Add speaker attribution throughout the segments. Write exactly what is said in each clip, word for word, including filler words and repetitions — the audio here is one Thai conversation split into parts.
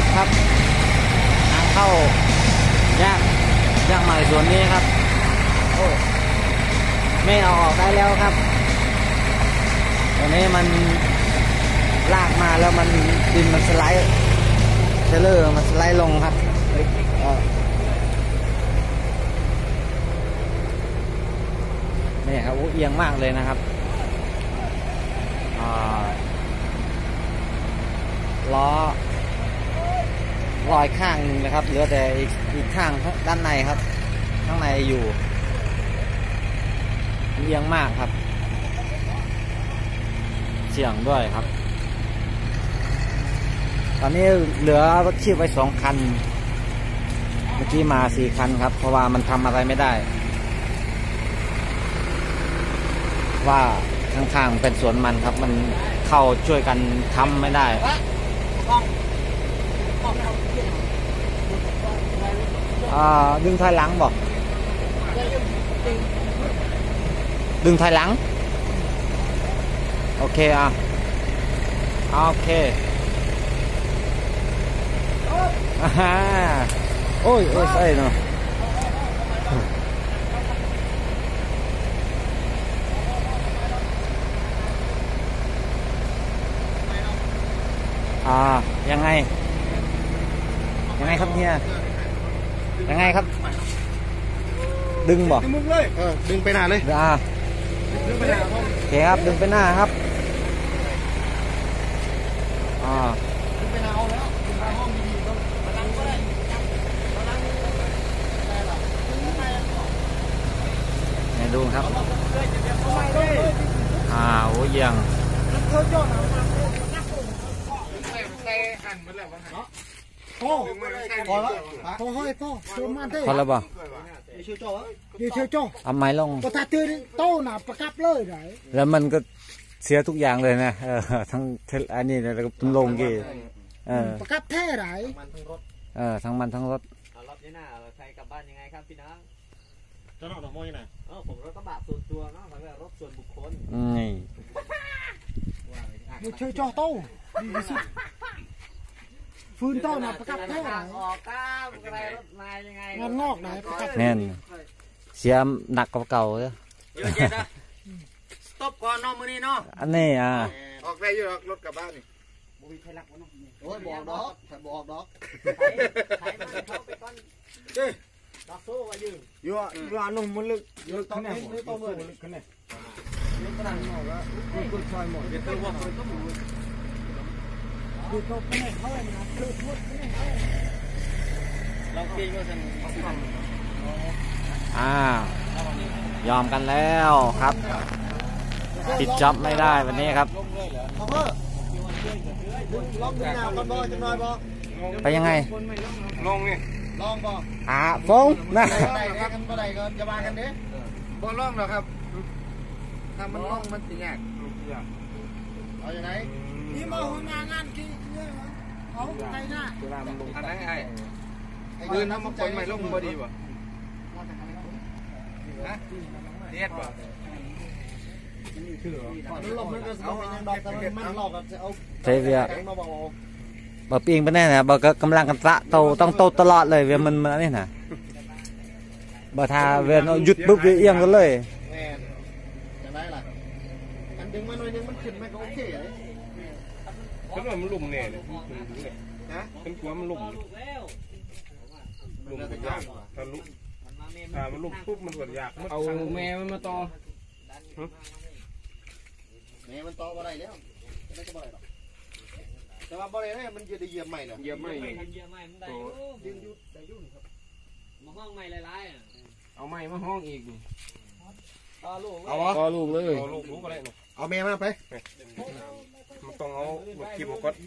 Speaker 1: ดครับทางเข้ายากยากใหม่ส่วนนี้ครับโอ้ไม่เอาออกได้แล้วครับตรงนี้มันลากมาแล้วมันดินมันสไลด์เทเลอร์มันสไลด์ลงครับนี่ครับเอียงมากเลยนะครับล้อลอยข้างนึงนะครับเหลือแต่อีกอีกข้างด้านในครับข้างในอยู่เอียงมากครับเสี่ยงด้วยครับตอนนี้เหลือรถชีพไว้สองคันเมื่อกี้มาสี่คันครับเพราะว่ามันทำอะไรไม่ได้ว่าข้างๆเป็นสวนมันครับมันเข้าช่วยกันทำไม่ได้ดึงถอยหลังบอกดึงถอยหลังโอเคอ่ะโอเคอ่าโอ้ยโอ้ยใส่เนาะอ่ายังไงยังไงครับเฮียยังไงครับดึงบอกดึงมุกเลยเออดึงไปหน้าเลยอ่าดึงไปหน้าโอเคครับดึงไปหน้าครับอ่าดึงไปหน้าเอาแล้วดึงไปห้องดีๆต้องมานั่งก็ได้มานั่งได้หรอให้ดูครับอ่าโอ้ยังพ่อพอแล้วพอให้พ่อตัวมันเท่พอแล้วบ่เชื่อจ่อเชื่อจ่อเอาไม้ลงก็ถ้าตื่นโต้หนาประกับเลยไหนแล้วมันก็เสียทุกอย่างเลยนะเออทั้งอันนี้แล้วก็ลงกี่เออประกับแท้ไหนเออทั้งมันทั้งรถรถนี่น่ะใครกลับบ้านยังไงครับพี่น้องเจ้าหน้าที่มองยังไงเออผมรถกระบะส่วนตัวเนาะหมายว่ารถส่วนบุคคลนี่เชื่อจ่อโต้ดีที่สุดฟื้นต้นนะประกับแท้ไหนออกก้าวอะไรรถนายยังไงงอนงอกไหนประกับแน่นเสียหนักกว่าเก่าเลยเยอะเจ็ดนะสต็อปก่อนน้องมือนี้เนาะอันนี้อ่ะออกได้อยู่รถกลับบ้านนี่บุญไทยรักวะเนาะโอ้ยบอกดอกถ้าบอกดอกใช้มันเข้าไปก่อนเด้ดอกโซ่ว่ายืนอยู่อยู่อันนุ่มมันลึกอยู่ตรงไหนอยู่ตรงมือลึกขึ้นเลยลึกขนาดหมดแล้วกุดซอยหมดเดี๋ยวตัววัวมันก็หมุนคือเขาไม่ให้เขาเลยนะคือพูดไม่ให้เขาเราเก่งว่าฉันอ่ายอมกันแล้วครับปิดจ็อบไม่ได้วันนี้ครับลองดูหน้ากันบ่จังหน่อยบ่ไปยังไงลองนี่ลองบ่อ่าฟงนะได้กันบ่ได้ก็จะมากันเด้บ่ลองหรอกครับถ้ามันลองมันสิยากเอาอย่างไรนี่มาหัวหน้างานกี่เนี่ยเอาไปหน้าอันนั้นไอ้ปืนน้ำมันคนไม่ลงบ่ดีบ่ฮะเด็ดบ่มันลงมันก็เอาดอกแต่มันหลอกกับเอาใช่เวียบ่ปีงไปแน่นะบ่ก็กำลังกันตะโตต้องโตตลอดเลยเวียมันมันนี่นะบ่ทาเวียนหยุดปุ๊บเวียเอียงกันเลยอย่างไรล่ะอันดึงมาหน่อยนึงมันขึ้นไม่ก็โอเคเลยฉันว่ามันลุ่มเนี่ยนะฉันกลัวมันลุ่มลุ่มยากถ้าลุ่มถ้ามันลุ่มปุ๊บมันก็ยากเอาแม่มันมาต่อแม่มันต่ออะไรแล้วไม่ก็บ่ได้หรอกแต่ว่าบ่ได้เนี่ยมันจะได้เหยียบใหม่เหรอเหยียบใหม่เหยียบใหม่มันได้ดึงยุดได้ยุ่งครับมาห้องใหม่หลายๆเอาใหม่มาห้องอีกเอาลูกเอาเอาลูกเลยเอาลูกลูกอะไรเอาแม่มาไปมันต้องเอาขีบกด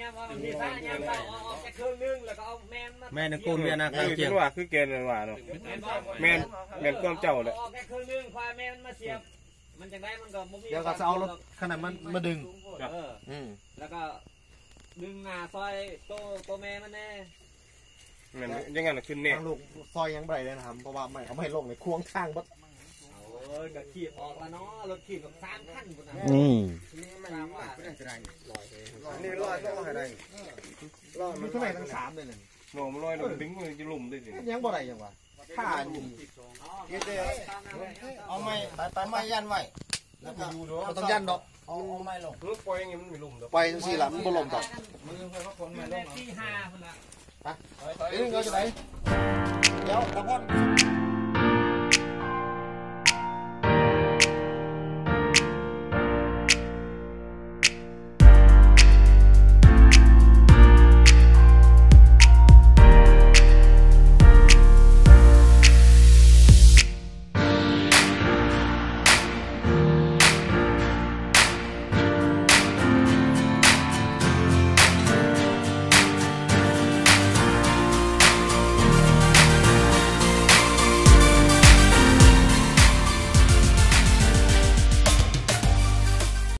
Speaker 1: แม่ในโกนเวียนนะคือเกี่ยวว่าคือเกณฑ์เลยว่าเนาะแม่แม่ก้อนเจ้าเลยเดี๋ยวก็จะเอารถขนาดมันมาดึงแล้วก็ดึงหน้าซอยโตโตแม่มันแน่ยังไงล่ะขึ้นเนี่ยลูกซอยยังไงเลยนะครับเพราะว่าไม่เขาไม่ลงในควงข้างบัดโอ้ย
Speaker 2: อกับขีดออกแล้วเนาะรถขีดกับสามขั้นคนนั้น
Speaker 1: นี่
Speaker 3: นี่ลอยลอยอะไรลอยมันเท่าไหร่ทั้งสามเลยเนี่ย
Speaker 4: หน่อมันลอยเราดึงมันจะลุ่มได้สิ
Speaker 3: ยังบ่ได้ยังวะข้าอยู่เอาไม้ไปไม้ยันไว้แล้วก็ต้องยันดอกเอาเอาไม้ลง
Speaker 4: รถปล่อยอย่างงี้มันไม่ลุ่มดอก
Speaker 3: ไปจังซี่ล่ะมันบ่ลงดอก
Speaker 2: มือเพื่อนคนมาลงที่ห้าคนละ
Speaker 3: เอ้ยเงาจะไหนเดี๋ยวตะพอน